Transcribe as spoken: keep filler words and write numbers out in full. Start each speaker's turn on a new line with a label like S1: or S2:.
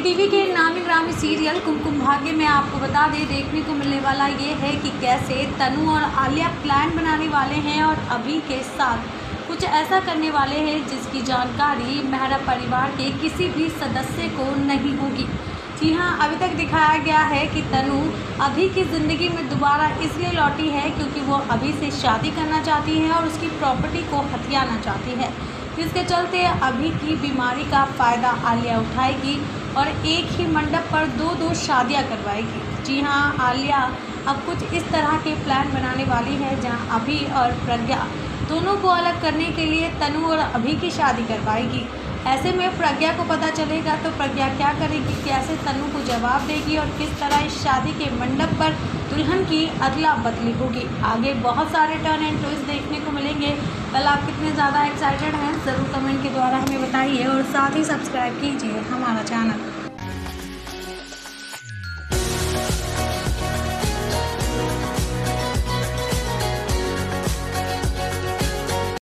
S1: TV के नामी ग्रामी सीरियल कुमकुम भाग्य में आपको बता दें, देखने को मिलने वाला ये है कि कैसे तनु और आलिया प्लान बनाने वाले हैं और अभी के साथ कुछ ऐसा करने वाले हैं जिसकी जानकारी मेहरा परिवार के किसी भी सदस्य को नहीं होगी। जी हाँ, अभी तक दिखाया गया है कि तनु अभी की ज़िंदगी में दोबारा इसलिए लौटी है क्योंकि वो अभी से शादी करना चाहती है और उसकी प्रॉपर्टी को हथियाना चाहती है, जिसके चलते अभी की बीमारी का फ़ायदा आलिया उठाएगी और एक ही मंडप पर दो दो शादियां करवाएगी। जी हाँ, आलिया अब कुछ इस तरह के प्लान बनाने वाली है जहां अभी और प्रज्ञा दोनों को अलग करने के लिए तनु और अभी की शादी करवाएगी। ऐसे में प्रज्ञा को पता चलेगा तो प्रज्ञा क्या करेगी, कैसे तनु को जवाब देगी और किस तरह इस शादी के मंडप पर दुल्हन की अदला बदली होगी। आगे बहुत सारे टर्न एंड ट्विस्ट देखने को मिलेंगे। कल आप कितने ज़्यादा एक्साइटेड हैं ज़रूर कमेंट के द्वारा हमें बताइए और साथ ही सब्सक्राइब कीजिए हमारा चैनल।